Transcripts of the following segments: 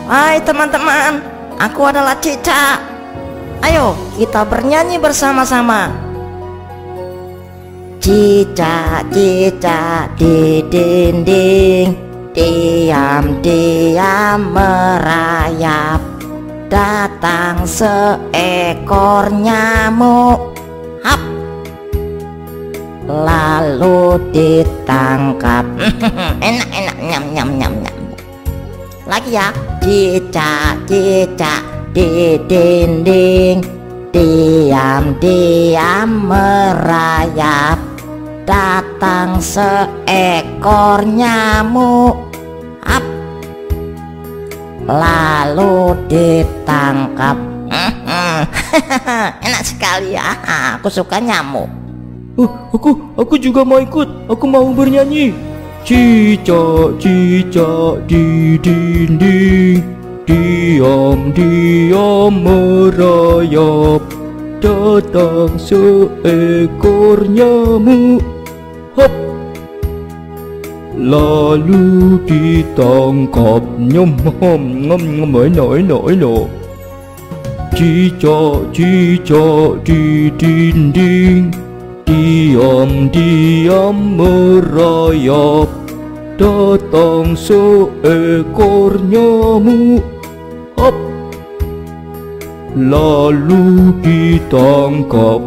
Hai teman-teman, aku adalah Cicak. Ayo kita bernyanyi bersama-sama. Cicak, cicak di dinding, diam-diam merayap. Datang seekor nyamuk, hap, lalu ditangkap. Enak-enak, nyam-nyam-nyam. Lagi ya. Cicak, cicak di dinding, diam-diam merayap. Datang seekor nyamuk, hap, lalu ditangkap. Enak sekali ya, aku suka nyamuk. Aku juga mau ikut. Aku mau bernyanyi. Cicak, cicak di dinding, diam-diam merayap. Datang seekor nyamuk, hop, lalu ditangkap. Nyom, enak. Cicak, cicak di dinding, diam-diam merayap. Datang seekor nyamuk, hop, lalu ditangkap.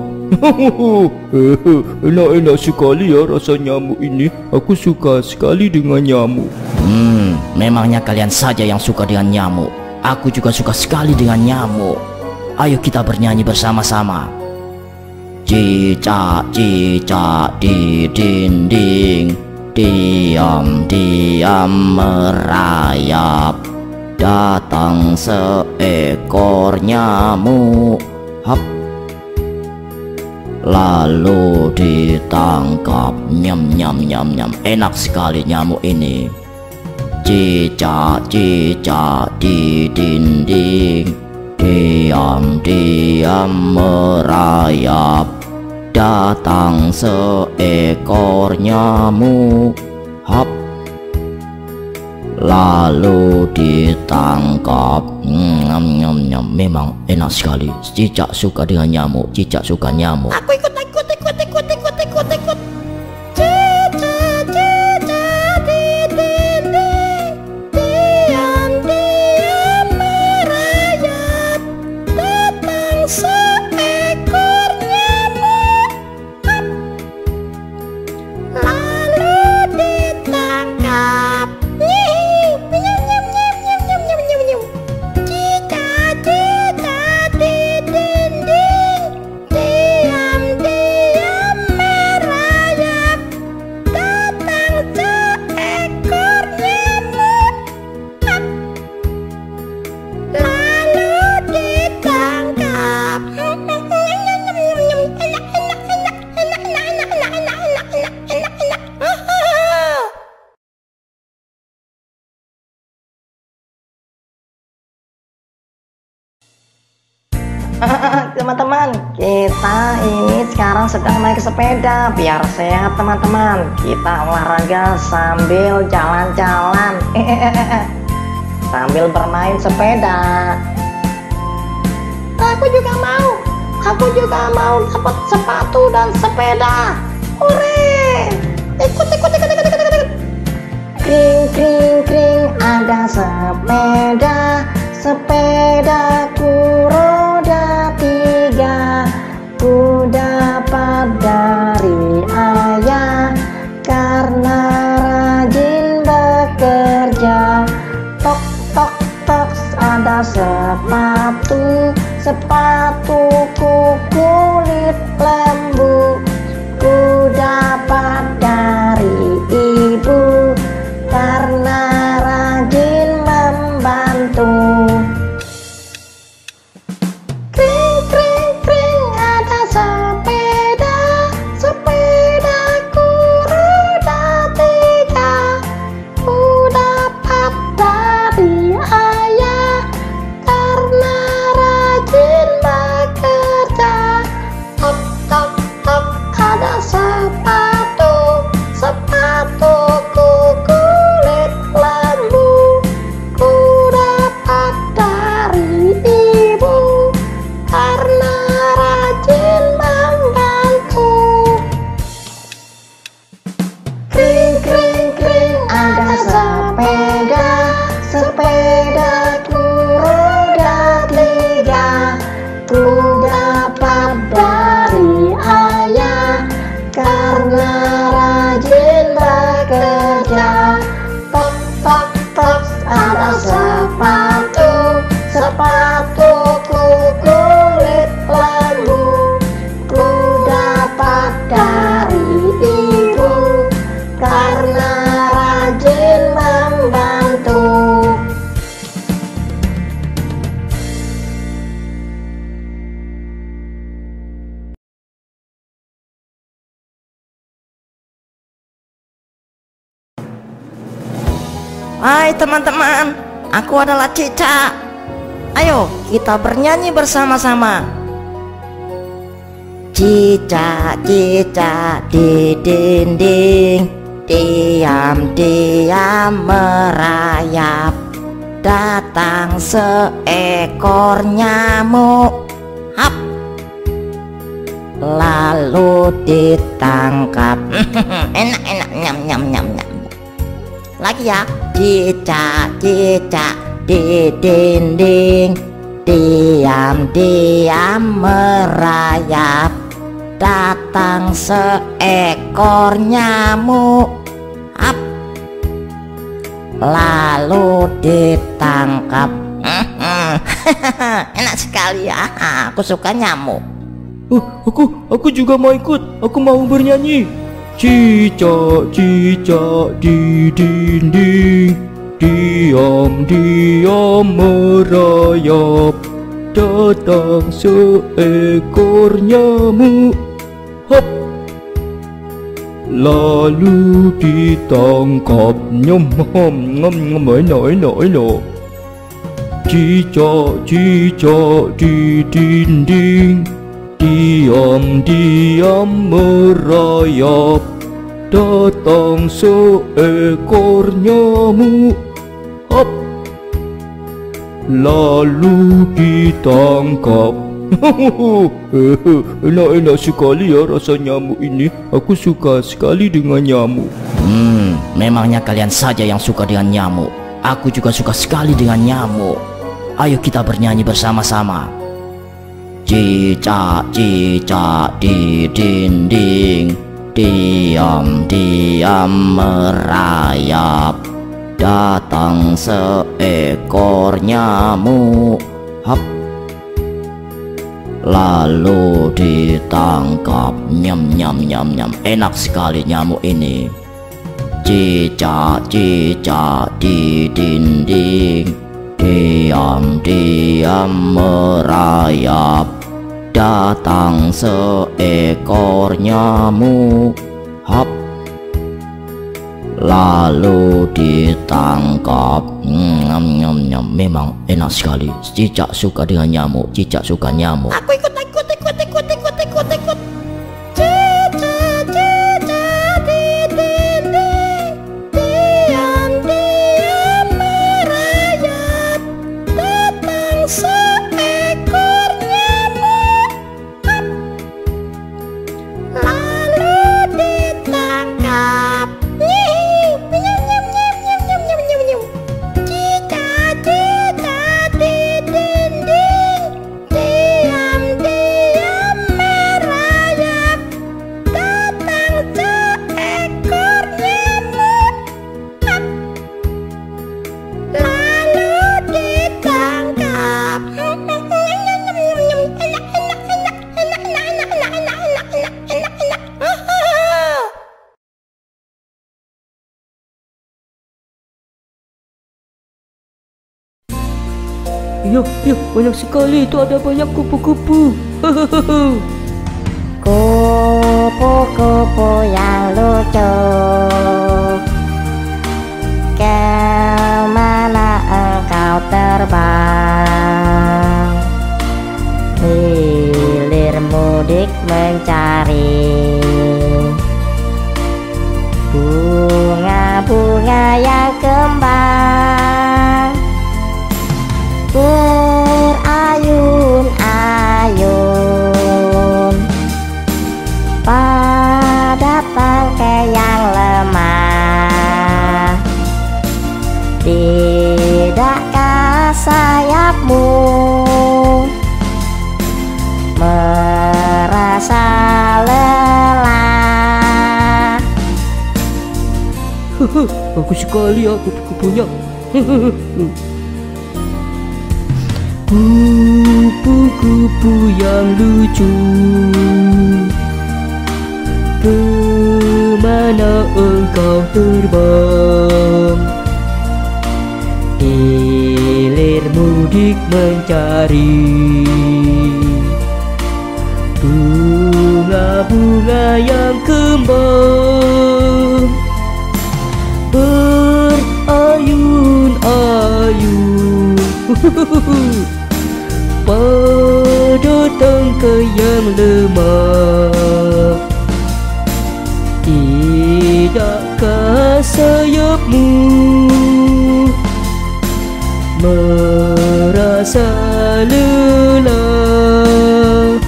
Enak-enak sekali ya rasa nyamuk ini. Aku suka sekali dengan nyamuk. Memangnya kalian saja yang suka dengan nyamuk. Aku juga suka sekali dengan nyamuk. Ayo kita bernyanyi bersama-sama. Cicak, cicak di dinding, diam-diam merayap. Datang seekor nyamuk, hap, lalu ditangkap. Nyam. Enak sekali nyamuk ini. Cicak, cicak di dinding, diam-diam merayap. Datang seekor nyamuk, hap, lalu ditangkap. Memang enak sekali. Cicak suka dengan nyamuk. Cicak suka nyamuk. Aku ikut. Cicak, cicak di dinding, diam-diam merayap. Datang seekor nyamuk, lalu ditangkap. Cicak-cicak di dinding, diam-diam merayap. Datang seekor nyamuk, lalu ditangkap. Teman-teman, kita ini sekarang sedang naik sepeda biar sehat teman-teman. Kita olahraga sambil jalan-jalan, sambil bermain sepeda. Aku juga mau dapat sepatu dan sepeda. Hore! Ikut. Kring, ada sepedaku roda 3. Ku dapat dari ayah karena rajin bekerja. Tok, ada sepatuku kulit lembu. Ku dapat dari ibu karena rajin membantu. Kring, ada sepedaku roda 3. Ku dapat dari ayah karena rajin Hai teman-teman, aku adalah Cicak. Ayo kita bernyanyi bersama-sama. Cicak, cicak di dinding, diam-diam merayap. Datang seekor nyamuk, hap, lalu ditangkap. Enak-enak, nyam-nyam. Lagi ya. Cicak, cicak di dinding, diam-diam merayap. Datang seekor nyamuk, hap, lalu ditangkap. Enak sekali ya, aku suka nyamuk. Aku juga mau ikut. Aku mau bernyanyi. Cicak, cicak di dinding, diam-diam merayap. Datang seekor nyamuk, hop, lalu ditangkap. Nyam, enak. Cicak, cicak di dinding, diam-diam merayap. Datang seekor nyamuk, hop, lalu ditangkap. Enak-enak sekali ya rasa nyamuk ini. Aku suka sekali dengan nyamuk. Memangnya kalian saja yang suka dengan nyamuk. Aku juga suka sekali dengan nyamuk. Ayo kita bernyanyi bersama-sama. Cicak, cicak di dinding, diam-diam merayap. Datang seekor nyamuk, hap, lalu ditangkap. Nyam. Enak sekali nyamuk ini. Cicak, cicak di dinding, diam-diam merayap. Datang seekor nyamuk, hap, lalu ditangkap. Memang enak sekali. Cicak suka dengan nyamuk. Cicak suka nyamuk. Aku ikut. Cicak, cicak di dinding, diam-diam merayap. Datang seekor nyamuk, lalu ditangkap. Cicak, cicak di dinding, diam-diam merayap. Datang seekor nyamuk, lalu ditangkap. Iya, banyak sekali. Itu ada banyak kupu-kupu. Kupu-kupu yang lucu, kemana engkau terbang? Hilir mudik mencari bunga-bunga yang kembang. Berayun-ayun pada tangkai yang lemah. Tidakkah sayapmu merasa lelah? Bagus sekali ya kupu-kupunya. Kupu-kupu yang lucu, kemana engkau terbang? Hilir mudik mencari bunga-bunga yang kembang. Berayun lemah. Tidakkah sayapmu merasa lelah?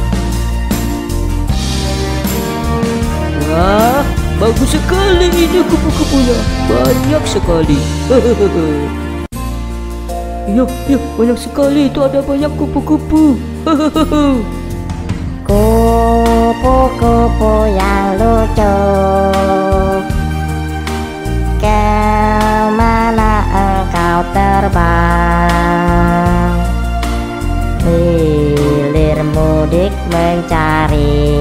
Wah, bagus sekali ini kupu-kupunya, banyak sekali. Ya, banyak sekali, itu ada banyak kupu-kupu. Kupu-kupu yang lucu, kemana engkau terbang? Hilir mudik mencari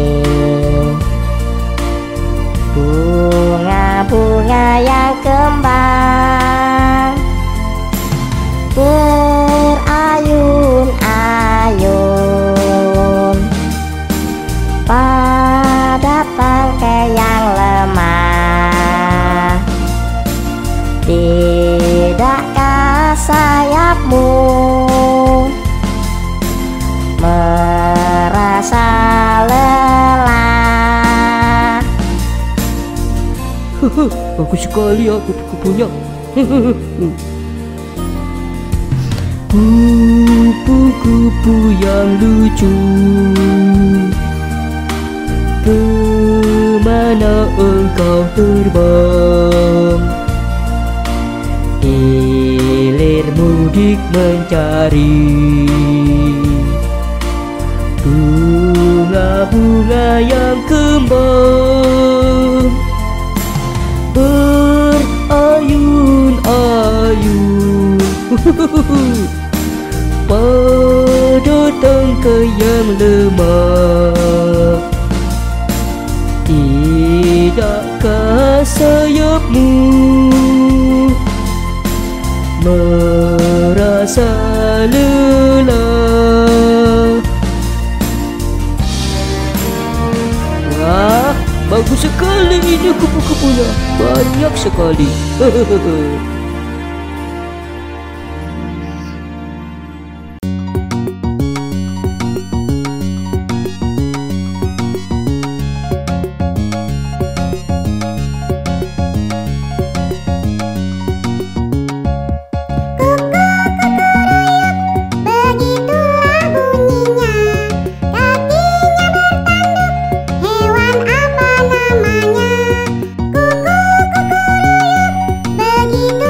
bunga-bunga yang kembang, berayun-ayun pada tangkai yang lemah. Tidakkah sayapmu merasa lelah? Bagus sekali ya kupu-kupunya. Kupu-kupu yang lucu, kemana engkau terbang? Hilir mudik mencari bunga-bunga yang kembang, berayun-ayun pada tangkai yang lemah. Tidakkah sayapmu merasa lelah? Wah, bagus sekali ini kupu-kupunya, banyak sekali. Begitu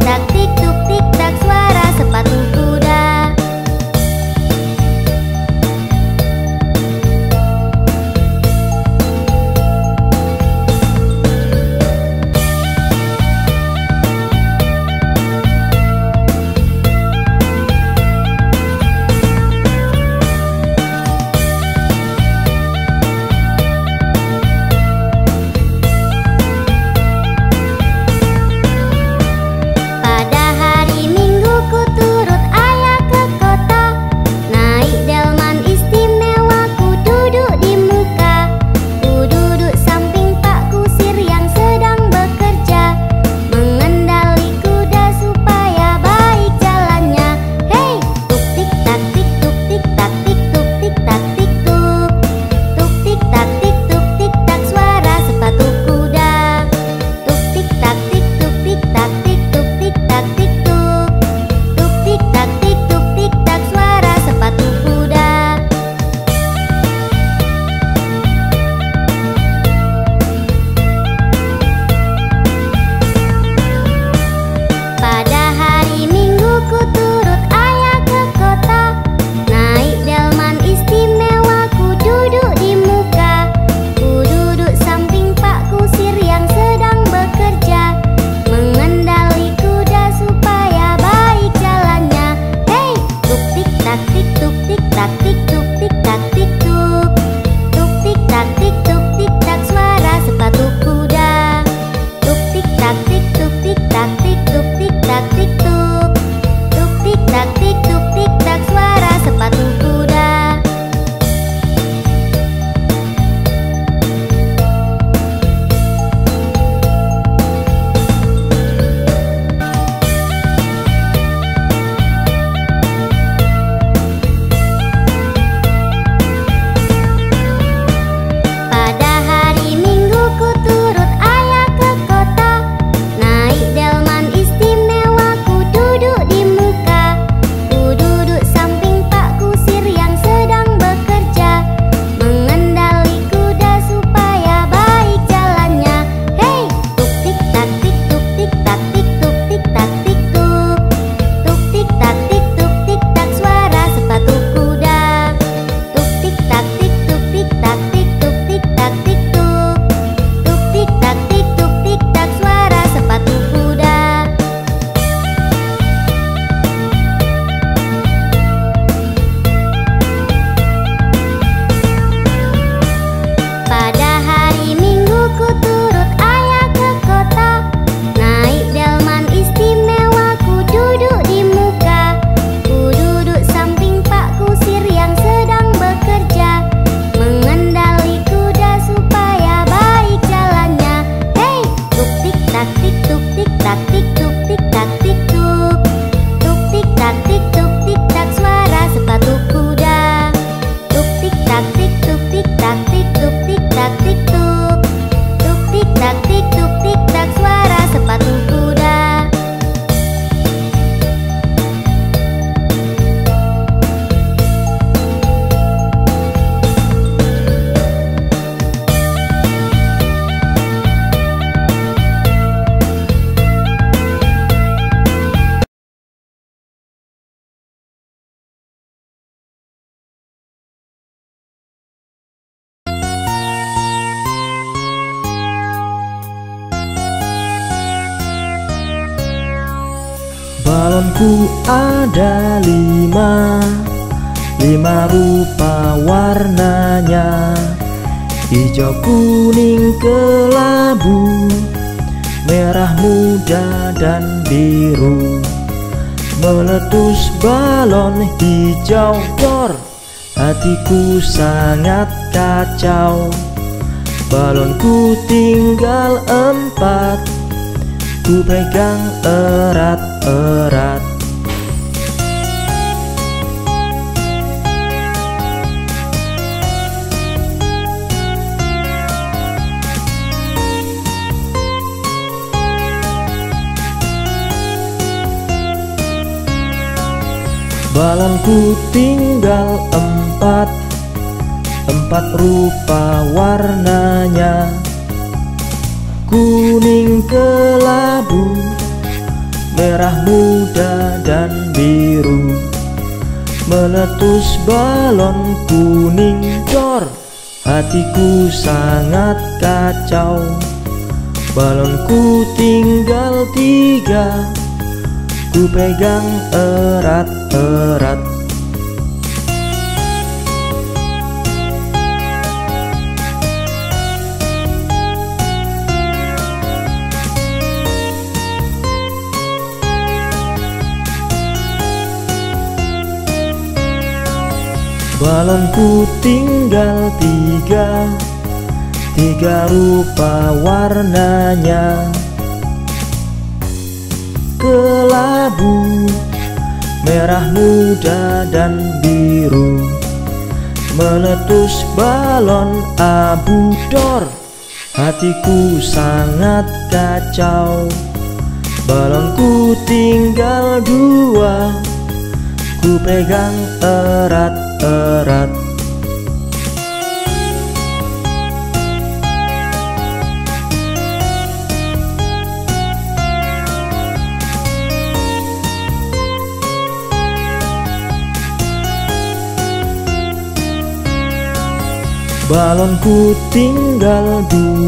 Balonku ada 5 rupa warnanya, hijau, kuning, kelabu, merah muda dan biru. Meletus balon hijau dor, hatiku sangat kacau. Balonku tinggal 4, ku pegang erat-erat. Balonku tinggal 4 rupa warnanya, kuning, kelabu, merah muda dan biru. Meletus balon kuning dor, hatiku sangat kacau. Balonku tinggal 3, ku pegang erat-erat. Balonku tinggal 3 rupa warnanya. Kelabu, merah muda dan biru. Meletus balon abu dor, hatiku sangat kacau. Balonku tinggal 2, ku pegang erat-erat. Balonku tinggal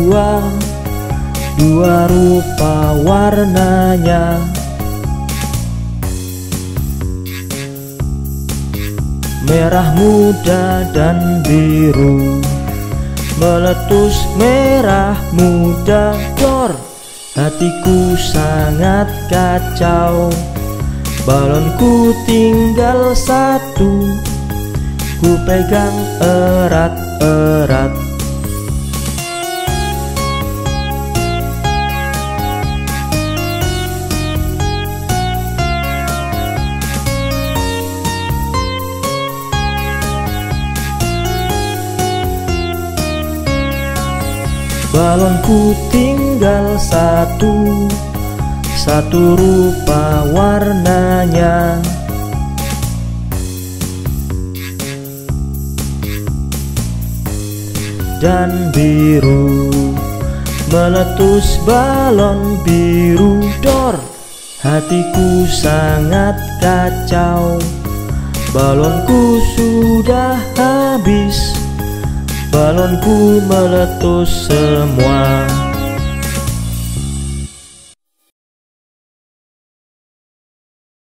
2 rupa warnanya. Merah muda dan biru. Meletus merah muda dor, hatiku sangat kacau. Balonku tinggal 1, ku pegang erat-erat. Balonku tinggal 1 rupa warnanya. Dan biru. Meletus balon biru dor, hatiku sangat kacau. Balonku sudah habis, balonku meletus semua.